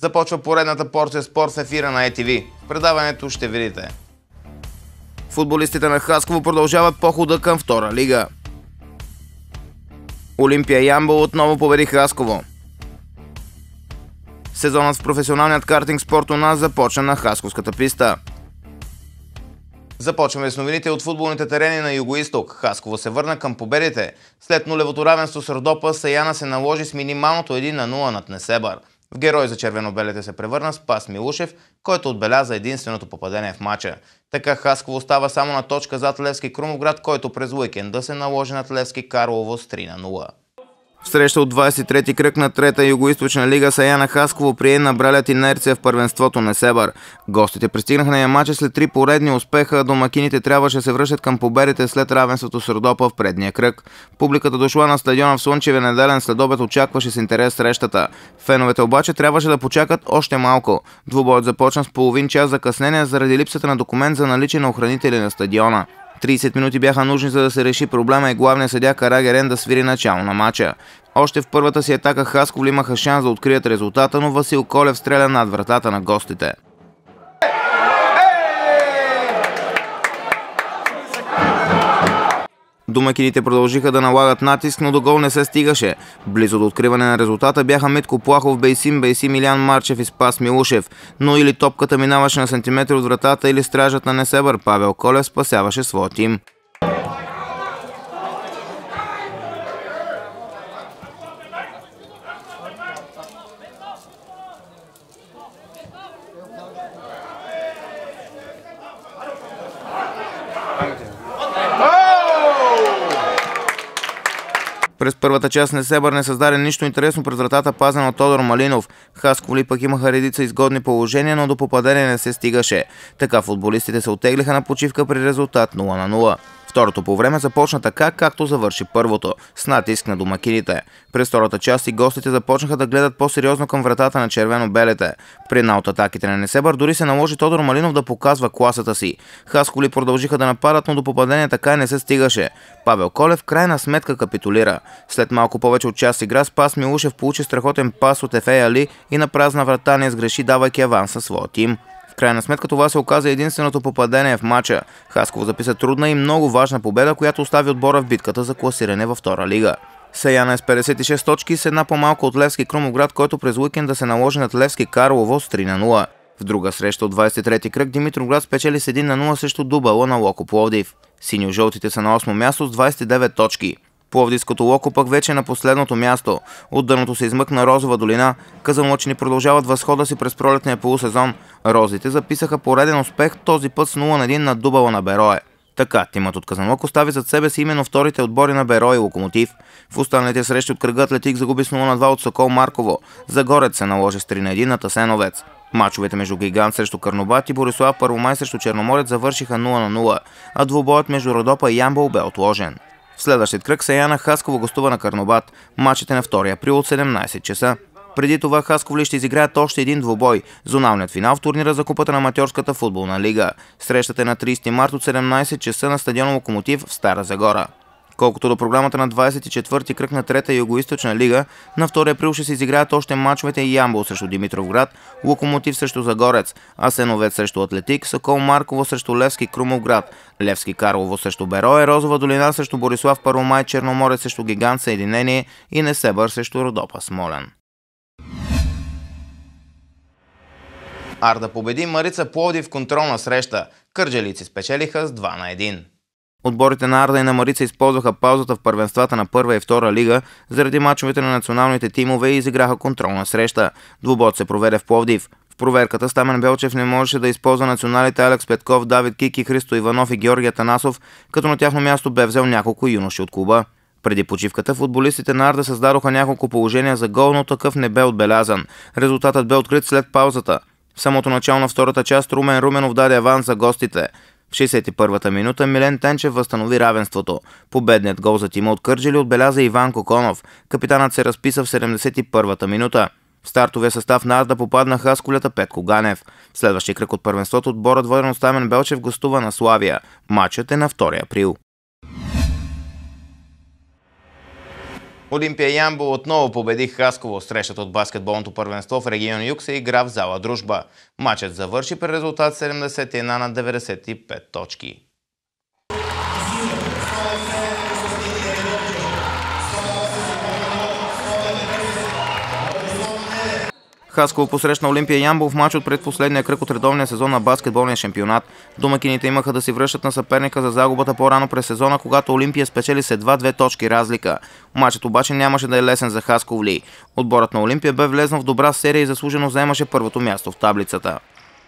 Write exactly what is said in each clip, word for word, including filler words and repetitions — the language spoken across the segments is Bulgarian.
Започва поредната порция спорт в ефира на Е Ти Ви. В предаването ще видите: футболистите на Хасково продължават похода към втора лига. Олимпия Ямбол отново победи Хасково. Сезонът в професионалният картинг спорт у нас започна на Хасковската писта. Започваме с новините от футболните терени на Югоизток. Хасково се върна към победите. След нулевото равенство с Родопа, Саяна се наложи с минималното един на нула над Несебър. В герой за червено-белите се превърна Спас Милушев, който отбеляза единственото попадение в матча. Така Хасково става само на точка зад Левски Крумовград, който през уикенда се наложи над Левски Карлово с три на нула. В среща от двадесет и трети кръг на трета югоизточна лига Саяна Хасково прие набралят инерция в първенството Несебър. Гостите пристигнаха на ямача след три поредни успеха, а домакините трябваше да се връщат към победите след равенството с Родопа в предния кръг. Публиката дошла на стадиона в слънчевия неделен следобед очакваше с интерес срещата. Феновете обаче трябваше да почакат още малко. Двубоят започна с половин час закъснение заради липсата на документ за наличие на охранители на стадиона. тридесет минути бяха нужни, за да се реши проблема и главният съдия Карагерен да свири начало на матча. Още в първата си атака Хасково имаха шанс да открият резултата, но Васил Колев стреля над вратата на гостите. Домакините продължиха да налагат натиск, но до гол не се стигаше. Близо до откриване на резултата бяха Митко Плахов, Бейсим, Бейсим, Илян Марчев и Спас Милушев. Но или топката минаваше на сантиметри от вратата, или стражът на Несебър Павел Колев спасяваше своя тим. През първата част Несебър не създаде нищо интересно през вратата, пазен от Тодор Малинов. Хасково ли пък имаха редица изгодни положения, но до попадение не се стигаше. Така футболистите се оттеглиха на почивка при резултат нула на нула. Второто по време започна така, както завърши първото, с натиск на домакините. През втората част и гостите започнаха да гледат по-сериозно към вратата на червено-белите. При една от атаките на Несебър дори се наложи Тодор Малинов да показва класата си. Хасково ли продължиха да нападат, но до попадение така и не се стигаше. Павел Колев в крайна сметка капитулира. След малко повече от час игра Спас Милушев получи страхотен пас от Ефей Али и на празна врата не сгреши, давайки аванс със своя тим. В крайна сметка това се оказа единственото попадение в матча. Хасково записа трудна и много важна победа, която остави отбора в битката за класиране във втора лига. Саяна е с петдесет и шест точки с една по-малко от Левски Крумовград, който през уикенда се наложи над Левски Карлово с три на нула. В друга среща от двадесет и трети кръг Димитровград спечели с един на нула срещу Дубала на Локо Пловдив. Синьо-жълтите са на осмо място с двадесет и девет точки. Пловдивското Локо пък вече е на последното място. От дъното се измъкна Розова долина. Казанлъчани продължават възхода си през пролетния полусезон. Розите записаха пореден успех, този път с нула на един над Дубала на Берое. Така, тимът от Казанлък остави зад себе си именно вторите отбори на Берое и Локомотив. В останалите срещи от кръга Атлетик загуби с нула на два от Сокол Марково. Загорец се наложи с три на един на Асеновец. Мачовете между Гигант срещу Карнобат и Борислав Първомай срещу Черноморец завършиха нула на нула, а двубоят между Родопа и Ямбол бе отложен. В следващия кръг Саяна Хасково гостува на Карнобат. Матчът е на втори април от седемнадесет часа. Преди това Хасково ли ще изиграят още един двубой – зоналният финал в турнира за купата на аматьорската футболна лига. Срещата е на тридесети март от седемнадесет часа на стадион Локомотив в Стара Загора. Колкото до програмата на двадесет и четвърти кръг на трета югоизточна лига, на втори април ще се изиграят още мачовете и Ямбол срещу Димитровград, Локомотив срещу Загорец, Асеновец срещу Атлетик, Сокол Марково срещу Левски Крумовград, Левски Карлово срещу Берое, Розова долина срещу Борислав Първомай, Черноморец срещу Гигант Съединение и Несебър срещу Родопа Смолян. Арда победи Марица Пловдив в контролна среща. Кърджалийци спечелиха с два на един. Отборите на Арда и на Марица използваха паузата в първенствата на първа и втора лига заради мачовете на националните тимове и изиграха контролна среща. Двубоят се проведе в Пловдив. В проверката Стамен Белчев не можеше да използва националите Алекс Петков, Давид Кики, Христо Иванов и Георги Атанасов, като на тяхно място бе взел няколко юноши от клуба. Преди почивката футболистите на Арда създадоха няколко положения за гол, но такъв не бе отбелязан. Резултатът бе открит след паузата. В самото начало на втората част Румен Руменов даде аванс за гостите. В шейсет и първата минута Милен Тенчев възстанови равенството. Победният гол за тима от Кърджали отбеляза Иван Коконов. Капитанът се разписа в седемдесет и първата минута. В стартовия състав на Арда попадна хасковлята Петко Ганев. В следващия кръг от първенството отборът, воден от Стамен Белчев, гостува на Славия. Матчът е на втори април. Олимпия Ямбол отново победи Хасково. Срещата от баскетболното първенство в регион Юг се игра в зала Дружба. Матчът завърши при резултат седемдесет и една на деветдесет и пет точки. Хасково посрещна Олимпия Ямбол в матч от предпоследния кръг от редовния сезон на баскетболния шампионат. Домакините имаха да си връщат на съперника за загубата по-рано през сезона, когато Олимпия спечели с едва две точки разлика. Матчът обаче нямаше да е лесен за хасковли. Отборът на Олимпия бе влезнал в добра серия и заслужено заемаше първото място в таблицата.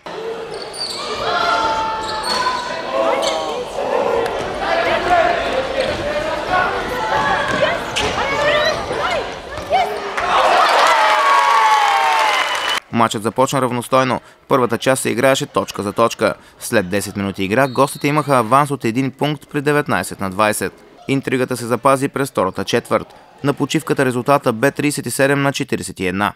Матчът започна равностойно. Първата част се играеше точка за точка. След десет минути игра, гостите имаха аванс от един пункт при деветнадесет на двадесет. Интригата се запази през втората четвърт. На почивката резултата бе тридесет и седем на четиридесет и една.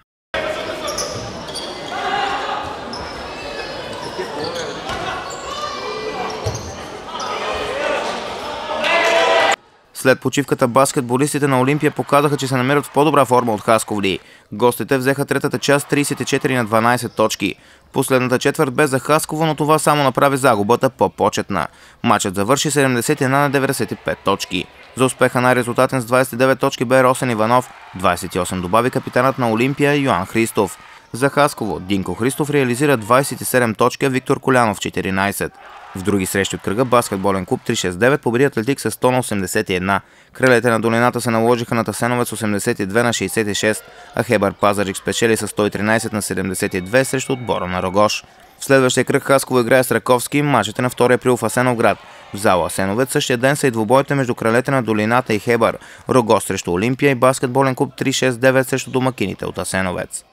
След почивката баскетболистите на Олимпия показаха, че се намират в по-добра форма от хасковли. Гостите взеха третата част тридесет и четири на дванадесет точки. Последната четвърт бе за Хасково, но това само направи загубата по-почетна. Матчът завърши седемдесет и една на деветдесет и пет точки. За успеха най-резултатен с двадесет и девет точки бе Росен Иванов, двадесет и осем добави капитанът на Олимпия Йоан Христов. За Хасково Динко Христов реализира двадесет и седем точки, а Виктор Колянов четиринадесет. В други срещи от кръга баскетболен клуб триста шестдесет и девет победи Атлетик с сто на осемдесет и една. Кралете на долината се наложиха на Асеновец осемдесет и две на шейсет и шест, а Хебър Пазарджик спечели с сто и тринадесет на седемдесет и две срещу отбора на Рогош. В следващия кръг Хасково играе с Раковски. Матчът е на втори април в Асеновград. В зала Асеновец същия ден са и двубоите между Кралете на долината и Хебър, Рогош срещу Олимпия и баскетболен клуб триста шестдесет и девет срещу домакините от Асеновец.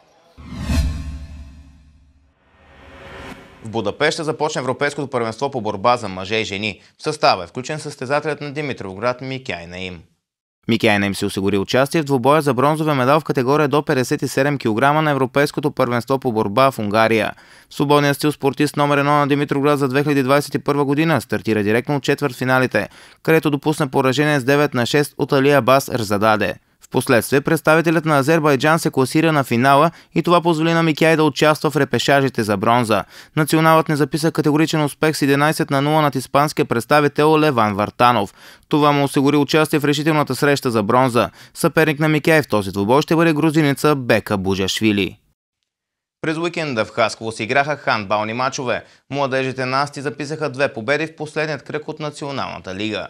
В Будапеща започна Европейското първенство по борба за мъже и жени. В състава е включен състезателят на Димитровград Микяй Наим. Микяй Наим се осигури участие в двубоя за бронзовия медал в категория до петдесет и седем килограма на Европейското първенство по борба в Унгария. В свободния стил спортист номер едно на Димитровград за две хиляди двадесет и първа година стартира директно от четвъртфиналите, където допусна поражение с девет на шест от Алия Бас Рзададе. Впоследствие представителят на Азербайджан се класира на финала и това позволи на Микяй да участва в репешажите за бронза. Националът не записа категоричен успех с единадесет на нула над испанския представител Леван Вартанов. Това му осигури участие в решителната среща за бронза. Съперник на Микяй в този двубой ще бъде грузинеца Бека Буджашвили. През уикенда в Хасково си играха хандбални мачове. Младежите на Асти записаха две победи в последният кръг от Националната лига.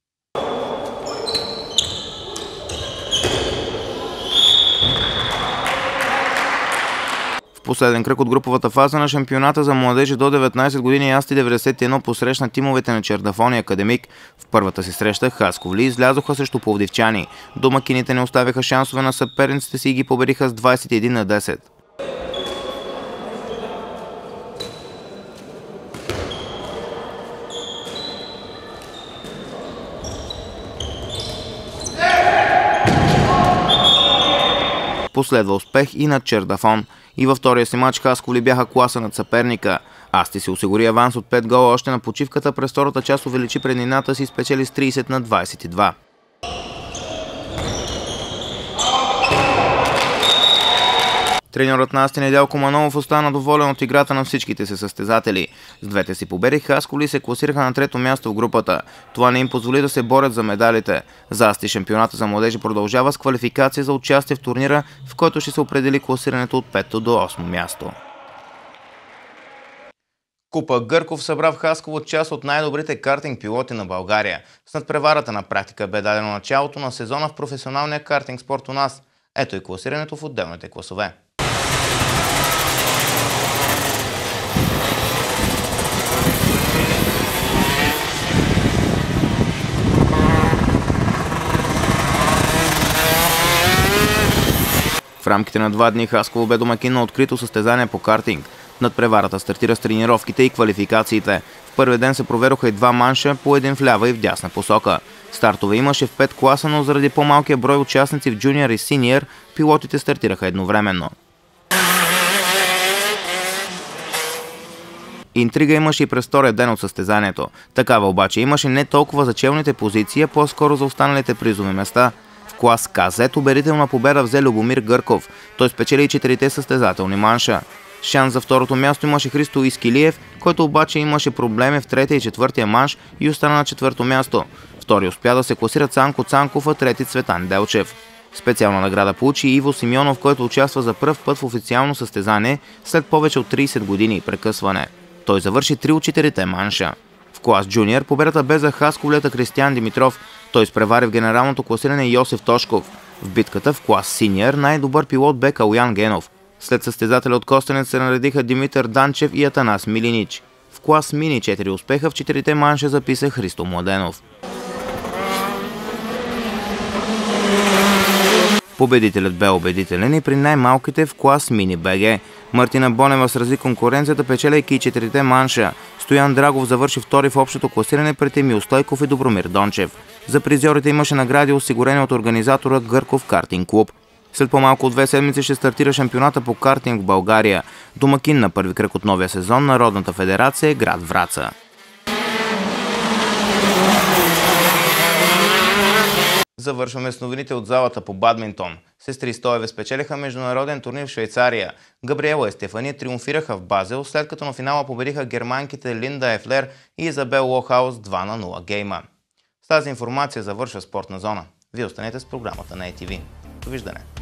В последен кръг от груповата фаза на шампионата за младежи до деветнадесет години Асти деветдесет и едно посрещна тимовете на Чердафон и Академик. В първата си среща хасковли излязоха срещу пловдивчани. Домакините не оставяха шансове на съперниците си и ги победиха с двадесет и един на десет. Последва успех и над Чердафон. И във втория си матч хасковли бяха класа над съперника. Асти се осигури аванс от пет гола още на почивката, през втората част увеличи преднината си и спечели с тридесет на двадесет и два. Треньорът на Асти Недялко Манолов остана доволен от играта на всичките се състезатели. С двете си победи хасковли се класираха на трето място в групата. Това не им позволи да се борят за медалите. За Асти шампионата за младежи продължава с квалификация за участие в турнира, в който ще се определи класирането от пето до осмо място. Купа Гърков събра в Хасково част от най-добрите картинг пилоти на България. С надпреварата на практика бе дадено началото на сезона в професионалния картинг спорт у нас. Ето и класирането в отделните класове. В рамките на два дни Хасково бе домакин на открито състезание по картинг. Надпреварата стартира с тренировките и квалификациите. В първи ден се проведоха и два манша, по един в лява и в дясна посока. Стартове имаше в пет класа, но заради по-малкия брой участници в джуниор и синьор, пилотите стартираха едновременно. Интрига имаше и през втория ден от състезанието. Такава обаче имаше не толкова за челните позиции, а по-скоро за останалите призови места. В клас Казет убедителна победа взе Любомир Гърков. Той спечели и четирите състезателни манша. Шанс за второто място имаше Христо Искилиев, който обаче имаше проблеми в третия и четвъртия манш и остана на четвърто място. Втори успя да се класира Цанко Цанков, а трети Цветан Делчев. Специална награда получи Иво Симеонов, който участва за пръв път в официално състезание след повече от трийсет години прекъсване. Той завърши три от четирите манша. В клас Джуниор победата бе за хасковлята Кристиян Димитров. Той изпревари в генералното класиране Йосиф Тошков. В битката в клас Синьор най-добър пилот бе Калуян Генов. След състезателя от Костенец се наредиха Димитър Данчев и Атанас Милинич. В клас Мини четири успеха в четирите манша записа Христо Младенов. Победителят бе убедителен и при най-малките в клас Мини БГ. Мартина Бонева срази конкуренцията, печеляйки и четирите манша. Стоян Драгов завърши втори в общото класиране пред Емил Стойков и Добромир Дончев. За призьорите имаше награди, осигурени от организатора Гърков картинг клуб. След по-малко от две седмици ще стартира шампионата по картинг в България. Домакин на първи кръг от новия сезон Народната федерация е град Враца. Завършваме с новините от залата по бадминтон. Сестри Стоеве спечелиха международен турнир в Швейцария. Габриела и Стефания триумфираха в Базел, след като на финала победиха германките Линда Ефлер и Изабел Лохаус два на нула гейма. С тази информация завършва Спортна зона. Вие останете с програмата на ей ти ви. Довиждане!